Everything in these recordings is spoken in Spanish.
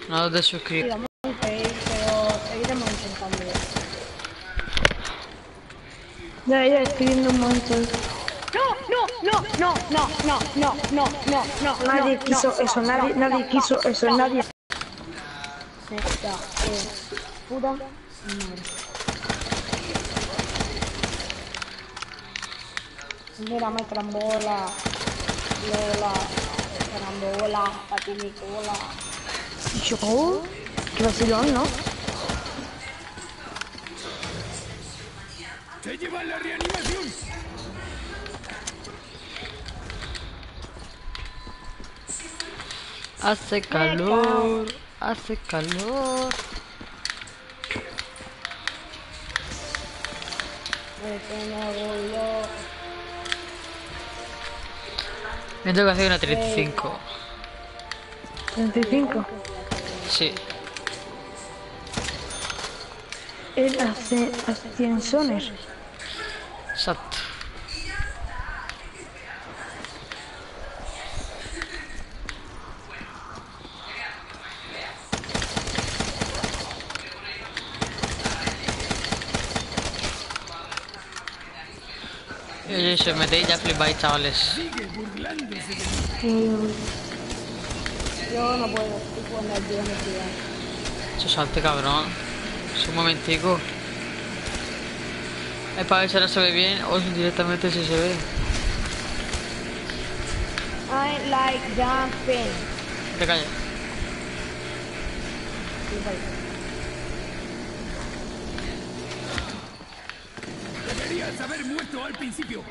No te Sí, suscribes. vamos a ir, pero seguiremos intentando. Ya, escribiendo un momento. No, Nadie quiso eso, nadie quiso eso, nadie. Neta, puta madre. Mírame, carambola, Lola, carambola, patinicola. Yo, qué vacilón, ¿no? ¡Se llevan la reanimación! Hace calor, hace calor. Me tengo que hacer una 35. 35. Sí. Él hace ascensiones. Exacto. Oye, si os metéis ya flipáis, chavales. Sigue burlándose de mí. Yo no puedo, estoy jugando al día, Eso salte, cabrón. Es un momentico. Es para ver si ahora se ve bien o si directamente si se ve. I like jumping. Te callas. Deberías haber muerto al principio.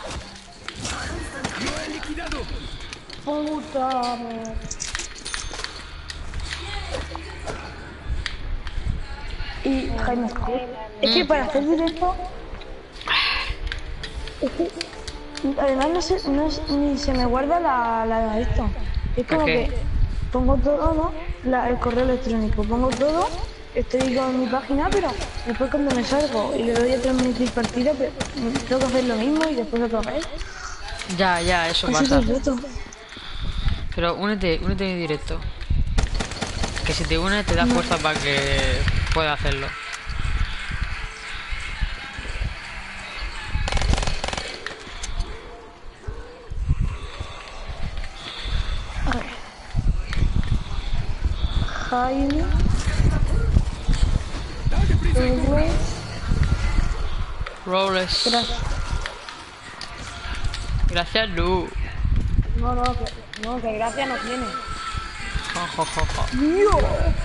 ¡Lo he liquidado! Puta madre. Y Jaime, es que para hacer directo, es que además ni se me guarda esto. Es como ¿Qué? que pongo todo, ¿no? El correo electrónico, pongo todo, estoy con mi página, pero después cuando me salgo y le doy a transmitir partida, pero tengo que hacer lo mismo y después otra vez. Ya, eso Así pasa. todo el rato. Pero únete en mi directo. Que si te unes te da fuerza para que pueda hacerlo. Jaime, Robles. gracias. Gracias, Lu. No, que gracia no tiene. Ja, ja, ja, ja. Dios.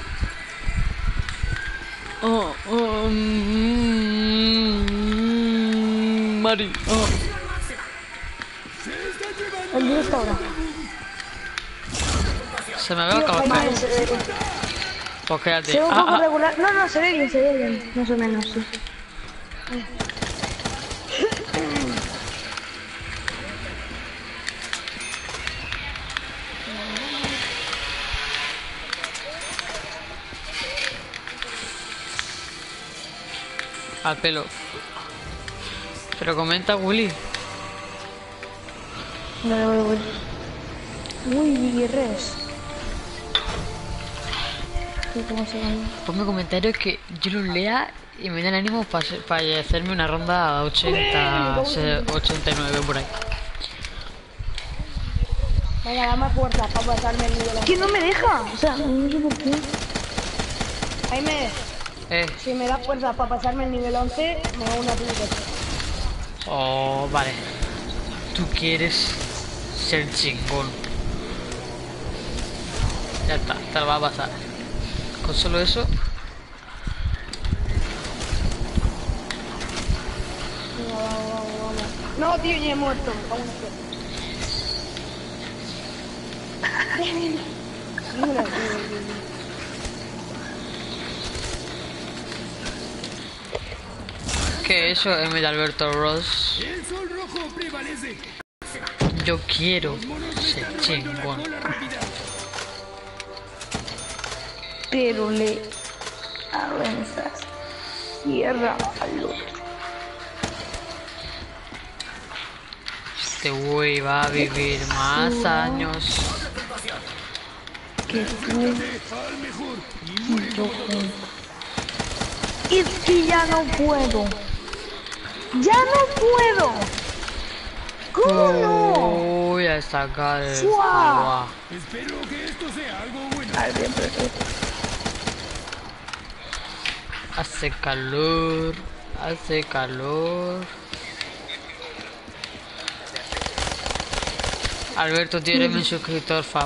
Mari. El directo ahora. Se me ve el Jaime, cabello. se ve bien. Pues quédate. Se ve un poco regular. No, se ve bien, más o menos, sí. Al pelo. Pero comenta, Willy. Voy. Uy, res. ¿Cómo se llama? Ponme comentarios que yo los lea y me den ánimo para hacerme una ronda 89 por ahí. Venga, dame fuerza para pasarme el nivel. Que no me deja. O sea, no sé por qué. Jaime, si me das fuerza para pasarme el nivel 11, me hago una tulipa. Oh, vale. Tú quieres ser chingón. Ya está, te lo va a pasar. Con solo eso. Vamos. No, tío, ya he muerto. Vamos a hacer. ¿Qué eso es de Alberto Ross? El sol rojo prevalece. Yo quiero ser chingón. Pero le avanzas. Cierra al otro. Este güey va a vivir más años. que tú al mejor y muere y yo juntos. Es que ya no puedo. ¡Ya no puedo! ¿Cómo no? Voy a sacar el ¡Fua! agua. Espero que esto sea algo bueno. Al bien, perfecto. Hace calor. Hace calor. Alberto, tú eres mi suscriptor Fab.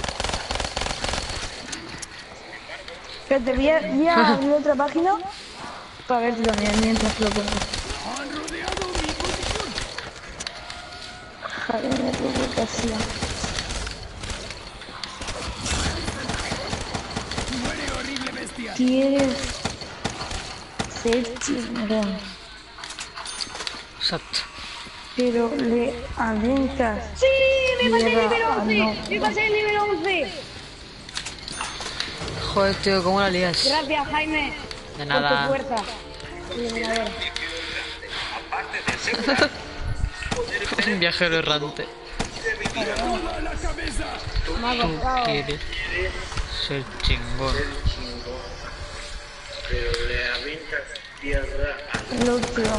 Espérate, voy a abrir otra página para verte también mientras lo pongo. Han rodeado mi posición. Joder, me provocación. Muere, horrible bestia. ¿Quieres ser chingón? Exacto. Pero le avientas. ¡Sí! ¡Me pasé el nivel tierra 11! al ¡Me pasé el nivel 11! Joder, tío, ¿cómo la lías? Gracias, Jaime. De nada. Por tu fuerza. Iluminador. Un viajero errante. ¡Toda la cabeza! Me ha Tú costado. quieres ser chingón. Pero le avientas tierra El último.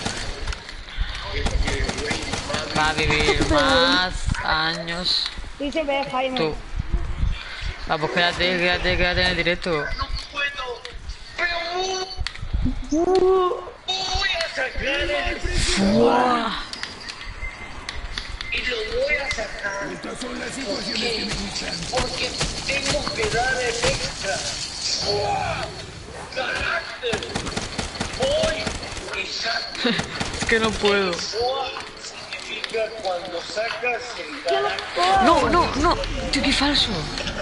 Va a vivir más años. Sí se ve, Jaime. Tú. Ah, pues quédate en el directo. no puedo. Pero voy a sacar el Buah. y lo voy a sacar Estas son las situaciones que me gustan. porque tengo que dar el extra. ¡Fua! Carácter. Voy y saco. Es que no puedo. ¡Fua! Significa cuando sacas el carácter. No. Tío, qué falso.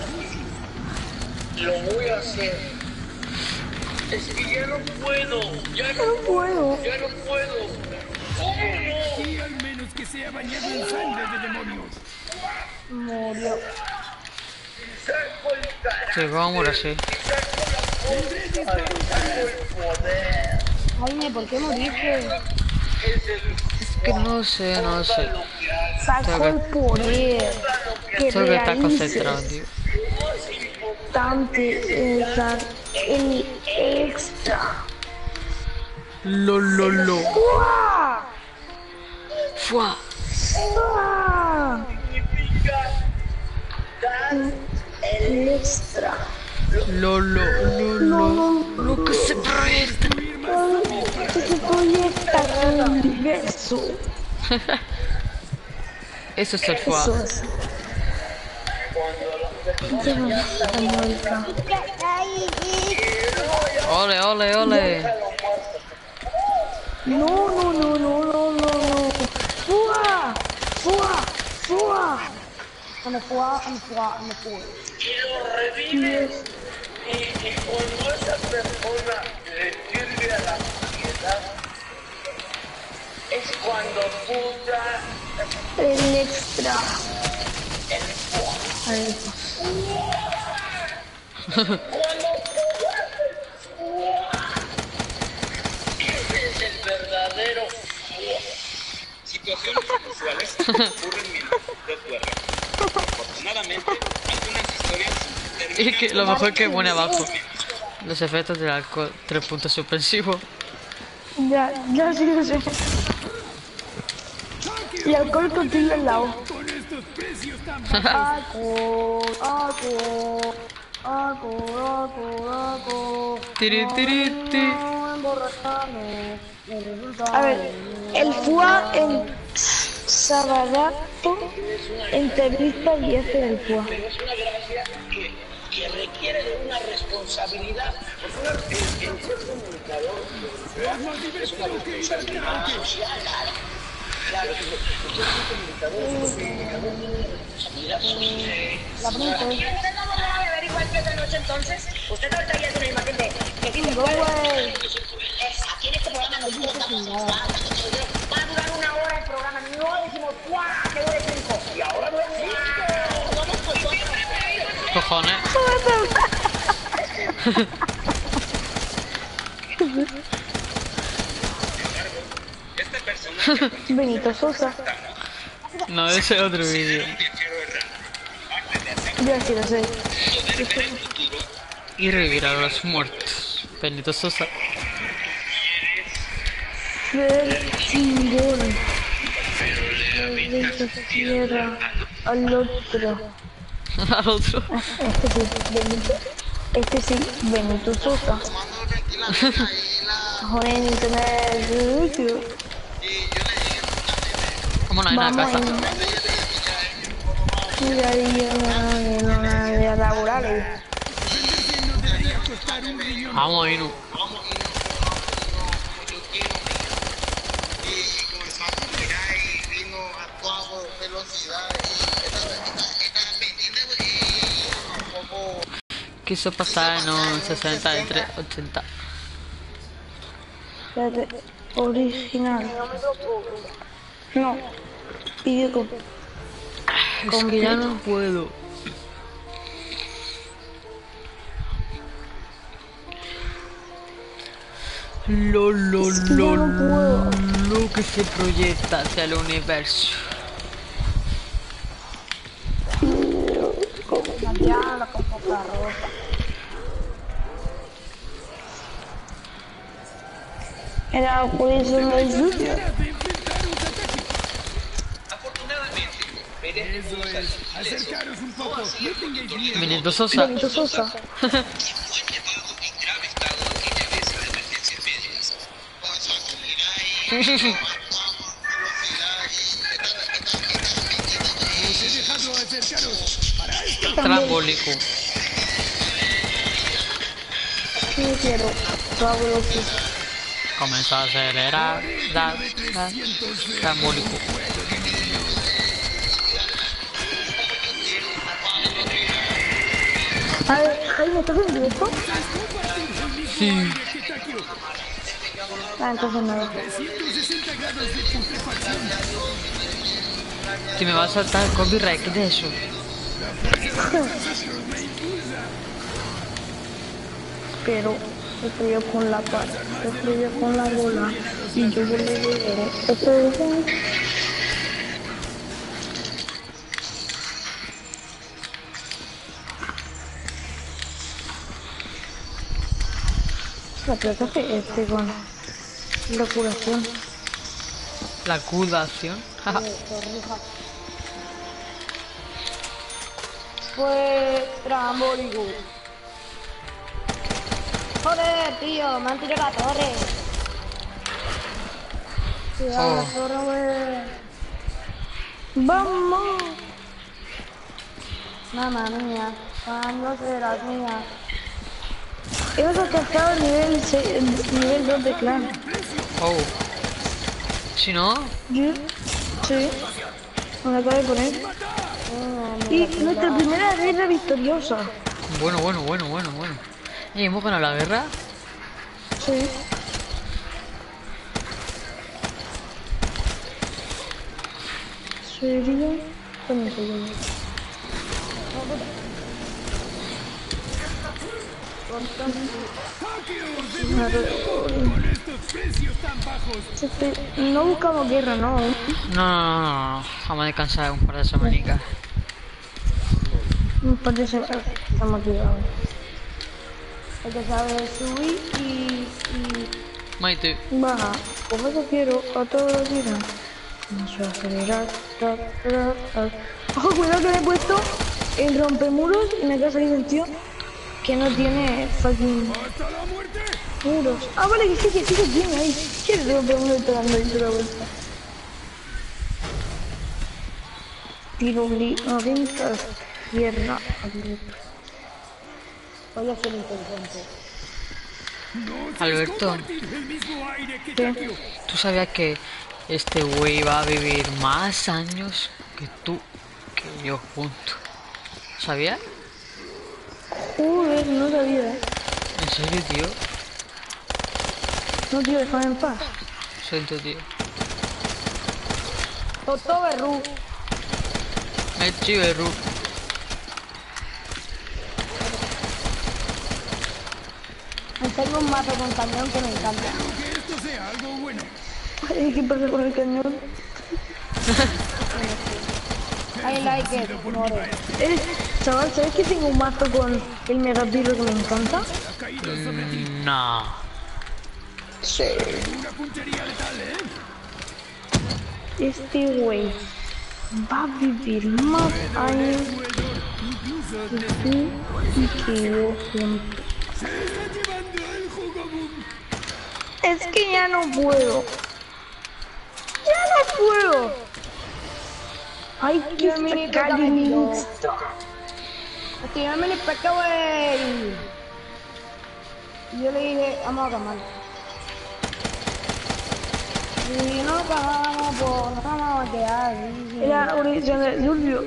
Lo voy a hacer. Es que ya no puedo. Ya no puedo. Ya no puedo. ¿Cómo no? Y al menos que sea bañado en sangre de demonios. Murió. Saco el carácter. Sí, ¿cómo muero así? Saco el poder. Jaime, ¿por qué moriste? Es que no sé. Saco el poder. Que Tengo que estar realices concentrado, tío. bastante el extra. Lo. ¡Fua! Fua. ¡Fua! Significa dar El extra. Lo. Lo que se proyecta. Que se proyecta en el universo. Eso es el fua. Eso es. Ole. No. ¡Fua! Me fue. y lo revives. Y cuando esa persona le sirve a la sociedad, es cuando tú das El extra. el fua. A ver. Ese es el verdadero fua. Situaciones inusuales ocurren mientras usted duerme. Afortunadamente, algunas historias Y que lo mejor que pone abajo. Los efectos del alcohol. 3 puntos suspensivos. Ya sí lo sé. Y alcohol contigo al lado. Con estos precios tan Tiri. A ver, el FUA en Sabadazo entrevista y hace el FUA. Pero es una gracia que requiere de una responsabilidad. El ser comunicador es una responsabilidad social. Claro, el ser comunicador responsabilidad social. ¿Y usted no va a beber igual que esta noche entonces? Usted ahorita ya tiene una imagen de que tiene aquí en este programa nos estamos va a durar 1 hora el programa. No decimos ¡guau! Que dure 5. Y ahora dura 5. Cojones. este personaje Benito Sosa. No, ese es otro vídeo. Yo sí lo sé. Y revivir a los muertos. Benito Sosa. Ver chingón. Desde esa tierra al otro. Al otro. Este sí, Benito. Este sí, Benito Sosa. Joder, internet. Vamos a ir a la Vamos casa. Mira, y a laborales. Vamos a ir. Quiso pasar en un 60 entre 80. Espérate, original. No, pide con... Es que ya no puedo. Lo que se proyecta hacia el universo. Ya la compra ropa. Era por eso me sucio. Afortunadamente, veré Eso es. Acercaros un poco. No tengáis miedo. Benito Sosa. Benito Sosa. fue llevado en grave estado a aquella mesa de emergencias médicas. Os he dejado acercaros. Para esto. Trambólico. Sí, quiero. Fabuloso. Comenzó a acelerar. Trambólico. A ver, Jaime, ¿estás en directo? Sí. Ah, entonces no. 160 grados de putrefacción. Que me va a saltar el copyright. ¿Qué es eso? Pero estoy yo con la paz, estoy yo con la bola y yo voy a ver. Estoy yo. La plata que con la curación. La curación. Fue trambólico. Joder, tío, me han tirado la torre. Cuidado, la torre, wey. ¡Vamos! Mamma mía, ¿cuándo serás mía? Hemos alcanzado el nivel 2 de clan. Oh. Si no, ¿Yo? Sí. Me lo acabo de poner. Y nuestra primera guerra victoriosa. bueno. ¿Y hemos ganado la guerra? Sí. ¿Sería? ¿Cómo se llama? Con estos precios tan bajos. No buscamos guerra, no. No. Vamos a descansar un par de semanicas. Un par de semanas. Estamos tirados. Hay que saber subir y Maite. baja. Como yo quiero, a todos los días. Vamos a acelerar. Ojo, cuidado que me he puesto el rompemuros y me queda salido un tío que no tiene fucking ¡Hasta la muerte! muros. Ah, vale, que sí que tiene ahí. ¿Quieres rompemuros y te dando ahí toda la vuelta? Piruli, orientas, tierra, abierta. Voy a ser inteligente. Alberto, El mismo aire que ¿Qué? Takio. ¿tú sabías que este güey va a vivir más años que tú, que yo juntos? ¿Sabías? Joder, no sabía. ¿En serio, tío? No, tío, déjame en paz. Suelto, tío. Toto Berru. Me chiverru. Tengo un mazo con cañón que me encanta. Que esto sea algo bueno. Ay, ¿qué pasa con el cañón? I like it, more. Chaval, ¿sabes que tengo un mazo con el megapiro que me encanta? No. Sí. Una puntería letal, ¿eh? Este güey va a vivir más años que tú y que yo juntos. Se está llevando el jugo boom. Es que ya no puedo. ¡Ya no puedo! Hay que sacar el Insta. Tirarme el pescado, güey. Y yo le dije, vamos a calmar. Y no nos calmamos, pues nos vamos a quedar. Era origen de Julio.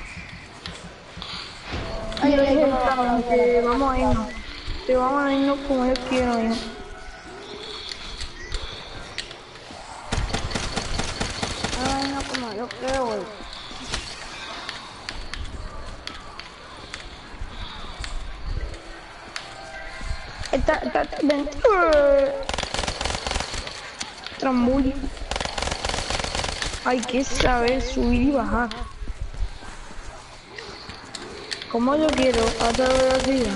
Ay, Yo ay, dije, ay, que vamos a irnos. Que vamos a irnos como yo quiero irnos. Ay, no, como yo creo, güey. Ven. Trambull. Hay que saber subir y bajar. Como yo quiero, a toda velocidad.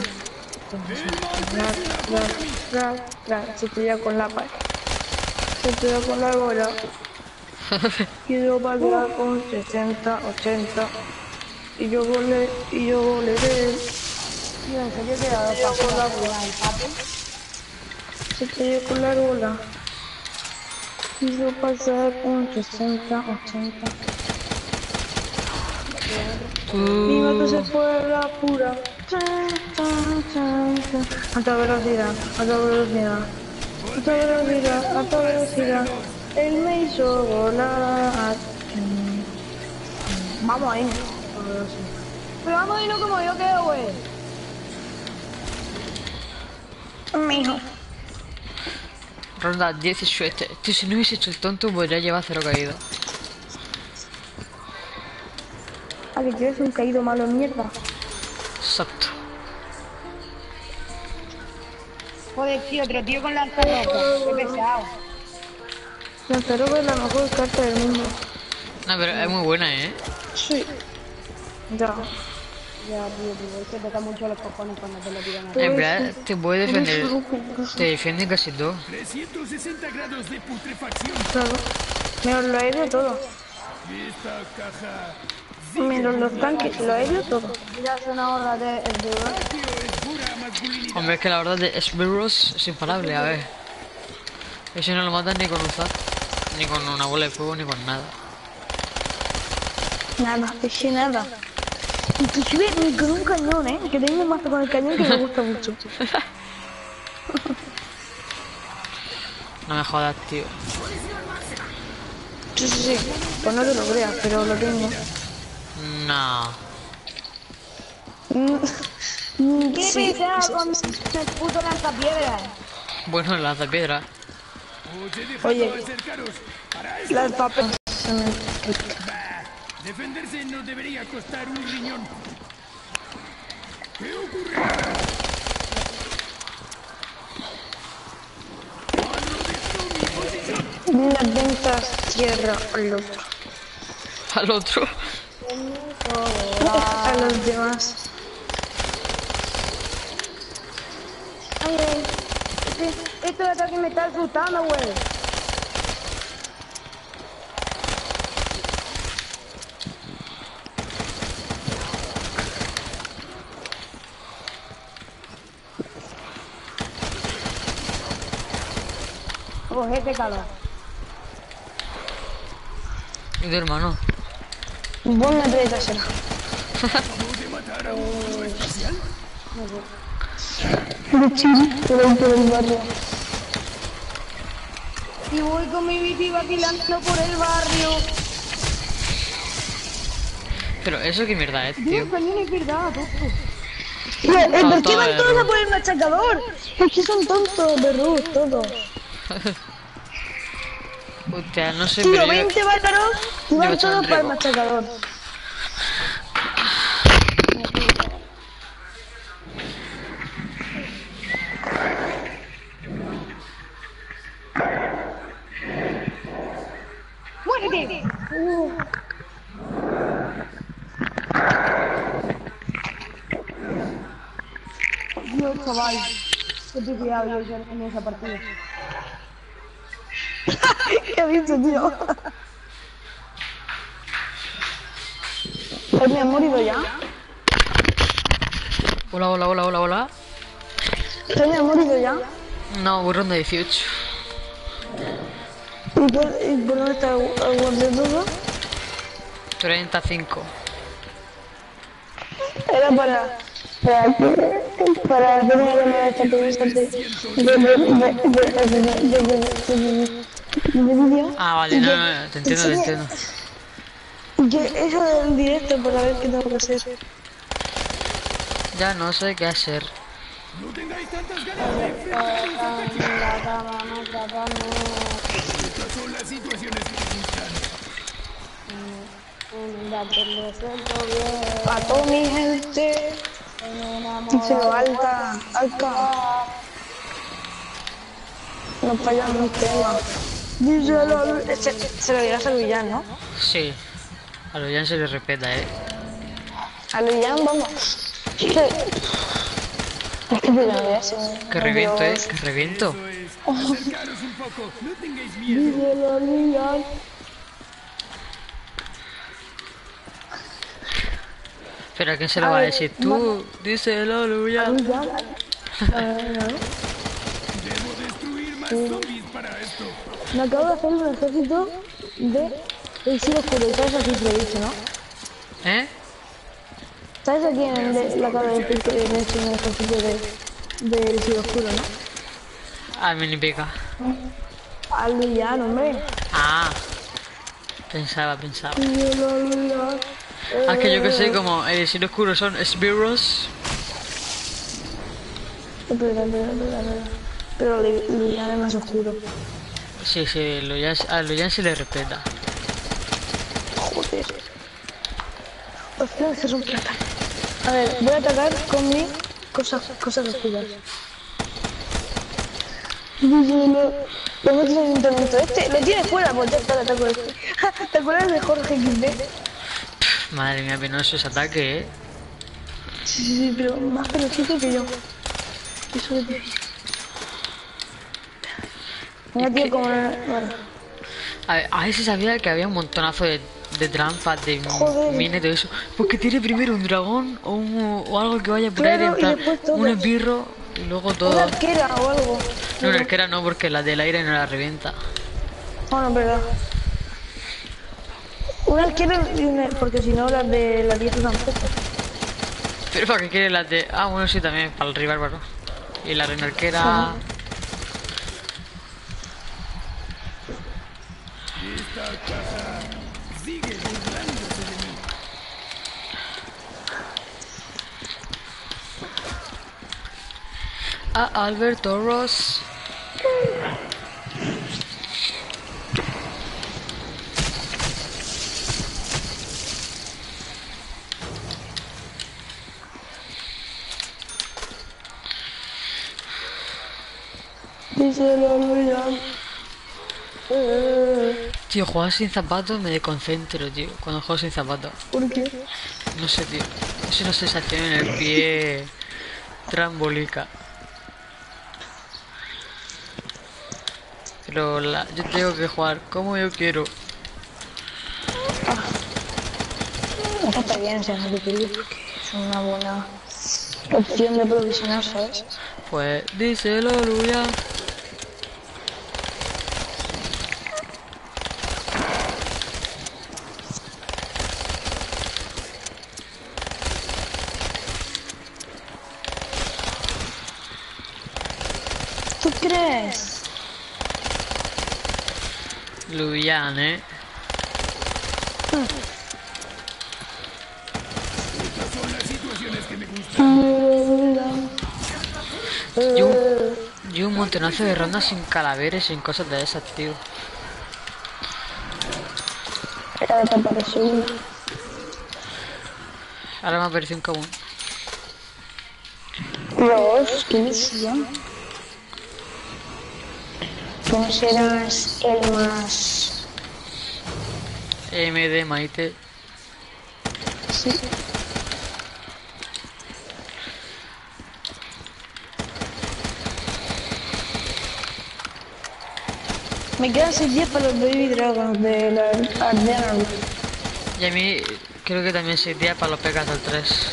Se estrella con la pared. Se estrella con la bola. Quiero pasar con 60, 80. Y yo volé de Tío, en serio que dado paso la bola del pato. se estrella con la bola. Quiero pasar con 60, 80. Mi moto se fue a la pura. Alta velocidad, alta velocidad. Alta velocidad, alta velocidad. Él me hizo volar. Vamos ahí. Pero vamos a irnos como yo creo, güey. Mijo. Ronda 17. Tío, si no hubiese hecho el tonto, podría llevar 0 caído. ¿A que quieres un caído malo mierda? Exacto. Joder, tío, otro tío con lanzarropa. Qué pesado. Lanzarote es la mejor carta del mundo. No, pero es muy buena, ¿eh? Sí. Ya. Ya, tío, es que toca mucho los cojones cuando te lo tiran a ti. En verdad, te puede defender. Te defienden casi todo. 360 grados de putrefacción. Claro. Menos lo aéreo todo. Esta caja Menos los tanques, lo aéreo todo. Mira, es una horda de esbirros. tío, es pura masculinidad. Hombre, es que la verdad de Smirros es imparable, a ver. Ese no lo matan ni con un zap, ni con una bola de fuego, ni con nada. Nada, ese nada. Inclusive ni con un cañón, que tengo un mazo con el cañón que me gusta mucho. No me jodas, tío. Sí. Pues no te lo creas, pero lo tengo. No. ¿Qué Sí. pesado con el puto lanzapiedras? Bueno, lanzapiedra. Os he dejado Oye. acercaros. Para eso, Las papas. defenderse no debería costar un riñón. ¿Qué ocurre? Las ventas tierra al otro. Al otro. A los demás. Ay, ay. Esto de ataque me está asustando, güey. Cogete calor. ¿Y tu hermano? Buena treta será. Por el barrio. Y voy con mi bici vacilando por el barrio. Pero eso qué mierda es, tío. Dios, cañón, es verdad, tú. ¿Por qué van Todo todos a error. por el machacador? Es que son tontos, berrú, todos. Hostia, no sé, Tío, pero yo... 20 bárbaros y van Yo todos estoy para el rico. machacador. ¡Muérete! No, chaval. Qué pifiado yo en esa partida. ¿Qué has visto, tío? ¿Me ha morido ya? Hola, hola, hola, hola, hola. ¿Me ha morido ya? No, voy ronda 18. ¿Y por dónde está el guardián todo? 35. Era para tener una estrategia de vídeo. Ah, vale, no, no, no, te entiendo, te entiendo. Que eso del directo para ver qué tengo que hacer. Ya no sé qué hacer. No tengáis tantas ganas de enfrentar los ataques. Estas son las situaciones que me gustan. A toda mi gente. Se lo alta. No fallan mis temas. Díselo. Se lo dirás al villano, ¿no? Sí. A lo ya se le respeta, Al villano, vamos. Es que villano es. Que reviento, que reviento. Acercaros un poco, no tengáis miedo. Díselo al villano. Pero ¿a quién se lo va a decir? Tú, díselo, Luya. Debo destruir más zombies para esto. Me acabo de hacer un ejército de elixir oscuro. ¿Sabes a quién se lo he dicho, no? ¿Eh? ¿Sabes a quién le acabo de decir que me he hecho un ejército de elixir oscuro, no? Al mini pica. Al villano, hombre. Ah. Pensaba. Ah, que yo que sé, como el signo oscuro son esbirros. Pero el villano es más oscuro. Sí, a Luyan se le respeta. Joder. Opciones que son plata. A ver, voy a atacar con mi cosas oscuras. Lo metes en el internet este, lo tienes fuera, pues ya está el ataque este. ¿Te acuerdas de Jorge XD? Madre mía, penoso ese ataque, Sí, pero más penosito que yo. Eso es difícil. Mira, tío, como... Bueno. A ver si sabía que había un montonazo de trampas, de Joder. minas y todo eso. Porque tiene primero un dragón o algo que vaya por Claro, ahí, en y plan, después todo. un esbirro y luego todo. Una arquera o algo. No, una arquera no, porque la del aire no la revienta. Bueno, es verdad. Una arquera y una... Porque si no, las de la dieta tampoco. Pero ¿para qué quiere las de...? Ah, bueno, sí, también, para el rival, bárbaro. Y la reina arquera... Esta casa sigue burlándose de mí. A Alberto Ross. Díselo, Luyan. Tío, jugar sin zapatos me desconcentro, tío. Cuando juego sin zapatos. ¿Por qué? No sé, tío. Es una sensación en el pie... trambólica. Pero yo tengo que jugar como yo quiero. Está bien, se hace que es una buena opción de provisionar, ¿sabes? Pues díselo, Luya. ¿Tú crees? Luyan, Estas son las situaciones que me gustan. Yo un montonazo de rondas sin calaveres, sin cosas de esas, tío. Era de apareció una. Ahora me apareció un cabún. Los, ¿quién es ya? ¿Quién serás el más? MD Maite. Sí. Me quedan 6 días para los Baby Dragons de la Ardenal. Y a mí creo que también 6 días para los Pegasus 3.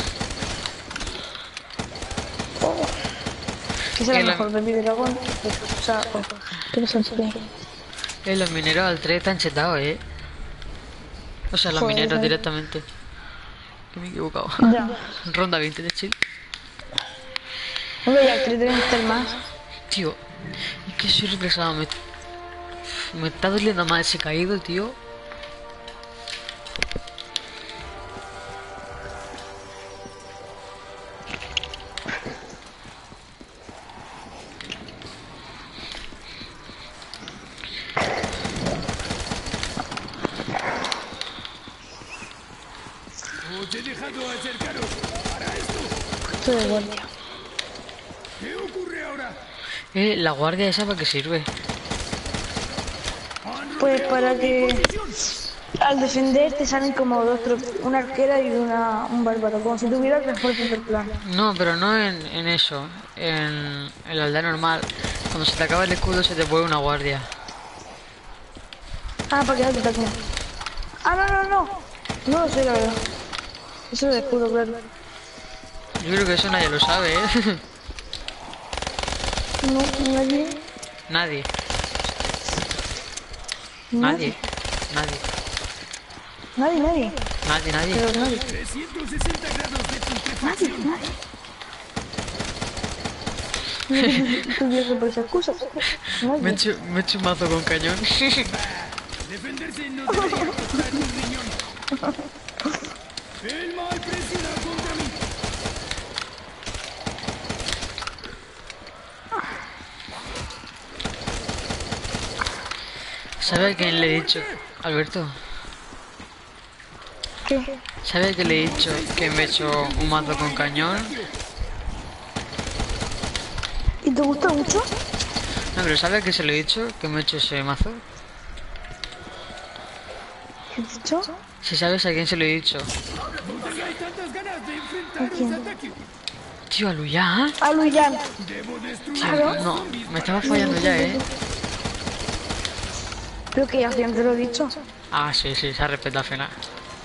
¿Qué será Y la- mejor, Baby Dragon? O sea, ¿qué pasa en Spain? Los mineros al 3 están chetados, O sea, los Joder, mineros joder. directamente. Que me he equivocado. Ya. Ronda 20 de chill. Hombre, ya el 3 deben estar más. Tío, es que soy represado. Me está doliendo más ese caído, tío. Os he dejado acercaros. Para esto. Esto de guardia. ¿Qué ocurre ahora? La guardia esa para qué sirve. Han Pues rodeado para mi que posición. al defender te salen como dos una arquera y un bárbaro, como si tuvieras refuerzos del plan. No, pero no en eso. En la aldea normal. Cuando se te acaba el escudo se te pone una guardia. Ah, para que no te ataquen. Ah, no. No lo sé, la verdad. Eso es de escudo, claro. Yo creo que eso nadie lo sabe, No, nadie. Nadie. Nadie. Nadie. Nadie. Nadie. Pero nadie. 360 grados de putrefacción. Tú vienes por esa excusa. Me he hecho un mazo con cañón. Defenderse no debería costar un riñón. El mal presiona contra mí. ¿Sabe a quién le he dicho? Alberto. ¿Qué? ¿Sabe a quién le he dicho que me he hecho un mazo con cañón? ¿Y te gusta mucho? No, pero ¿sabe a qué se lo he dicho? Que me he hecho ese mazo. ¿Qué has dicho? Si sabes a quién se lo he dicho. No tengáis tantas ganas de enfrentar quién? los ataques. Tío, a Luyan. A Luyan. Debo destruir Claro. No, me estaba fallando ya, Creo que ya siempre lo he dicho. Ah, sí, se ha respetado al final.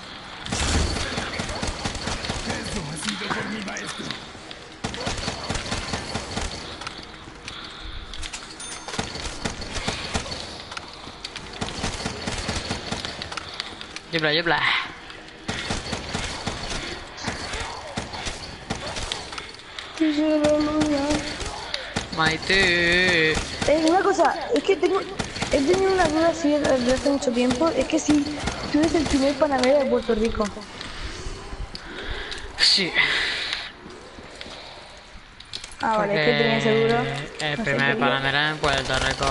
Eso ha sido por mi maestro. Yebla. Maite. Una cosa, es que he tenido una duda así desde hace mucho tiempo. Es que si tú eres el primer panamera de Puerto Rico. Sí. Ah, vale, es que tenía seguro. El No sé primer qué Panamera en Puerto Rico.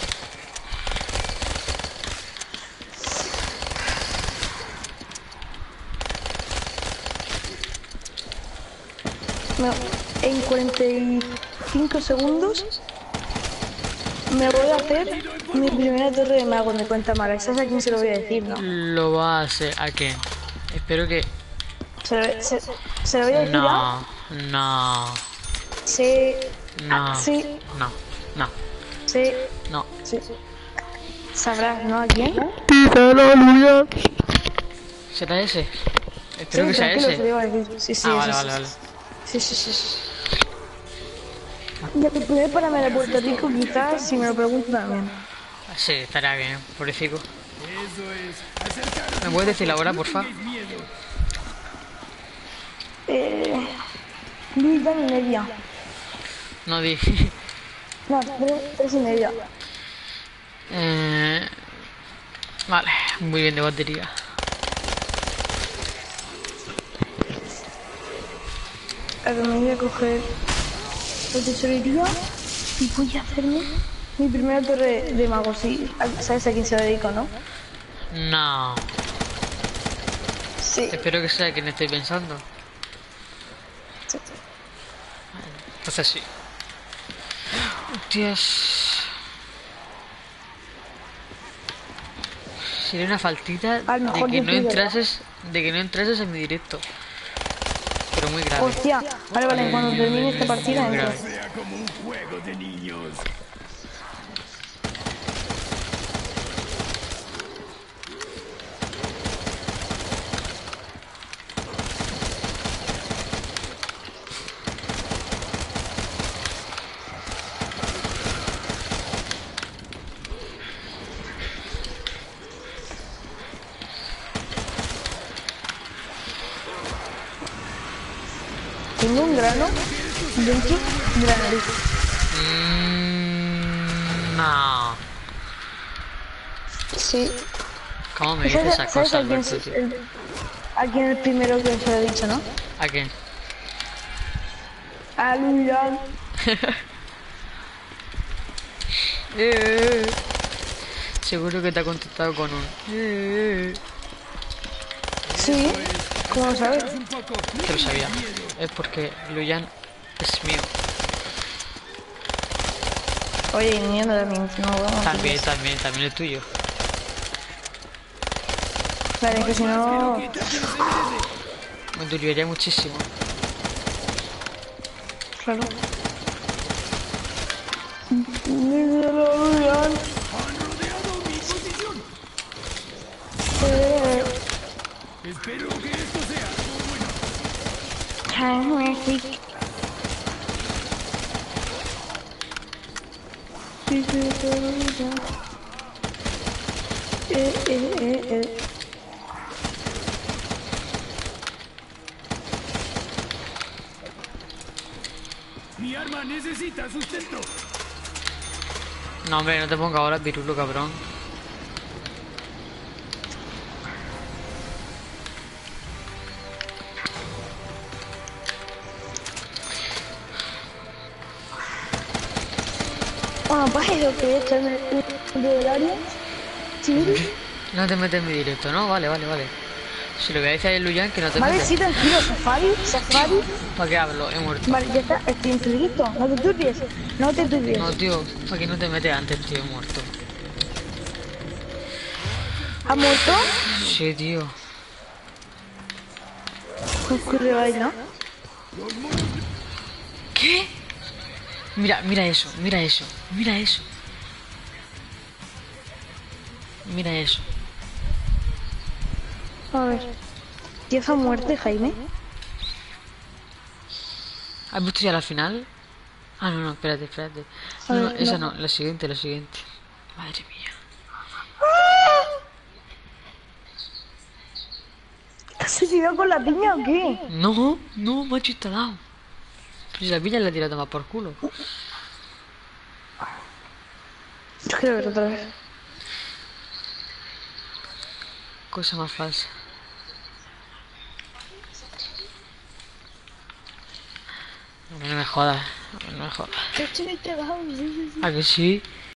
En 45 segundos me voy a hacer mi primera torre de mago, me cuenta Mara. ¿Sabes a quién se lo voy a decir, no? Lo va a hacer. ¿A quién? Espero que... Se lo voy a decir a... No. Se... No. Sí, No. sí. Sabrás, ¿no? ¿A quién? ¿Será ese? Espero que Sí, sea tranquilo, se lo ese. iba a decir. Sí, Vale. Sí. Y el primer Panamera de Puerto Rico, quizás, si me lo preguntan también. Sí, estaría bien, pobrecito. Eso es. Acercaros. ¿Me puedes decir la hora, porfa? Miedo. 2:30. No di. No, 3:30. Vale, muy bien de batería. A ver, me voy a coger la tesorería y voy a hacerme mi primera torre de mago. Sí, ¿sabes a quién se lo dedico, no? No. Sí. Espero que sea quien estoy pensando. Entonces sí. Hostias. Sería una faltita A lo de mejor que yo no fui, entrases, en mi directo. Pero muy grave. Hostia, vale, cuando termine esta partida Muy entro. grave. Sea como un juego de niños. Tengo un grano dentro de la nariz. No. Sí. ¿Cómo me dices esa ¿Sabes cosa, a quién Alberto, es tío? a quién es el primero que se lo he dicho, no? ¿A quién? A Luyan. Eh. Seguro que te ha contestado con un... Sí. ¿Cómo lo sabes? Que lo sabía. Es porque Luyan es mío. Oye, y mío también. No, vamos. También es tuyo. Vale, que si no... Me dolería muchísimo. Claro. Dímelo, Luyan. Han rodeado mi posición. Espero que esto sea algo bueno. Eh. Mi arma necesita sustento. No, hombre, no te ponga ahora virulo, cabrón. Bueno, pues eso que voy a echarme el del área. Sí. No te metes en mi directo, ¿no? Vale. Si lo voy a decir a Luyan, que no te Vale, metes. sí, tranquilo, Safari. ¿Para qué hablo? He muerto. Vale, ya está, estoy en tu directo. No te turbies. No te turbies. No, tío, ¿para qué no te metes antes, tío? He muerto. ¿Has muerto? Sí, tío. ¿Qué ocurre ahí, no? ¿Qué? Mira eso. Mira eso. A ver. ¿Tienes a muerte, Jaime? ¿Has visto ya la final? Ah, no, espérate. A No, ver, esa no. no, la siguiente. Madre mía. ¿Te has suicidado con la piña o qué? No, macho, está dado. Pues si la pilla la he tirado más por culo. Yo quiero ver otra vez. Cosa más falsa. No me jodas. Yo estoy entregado, sí. ¿A que sí?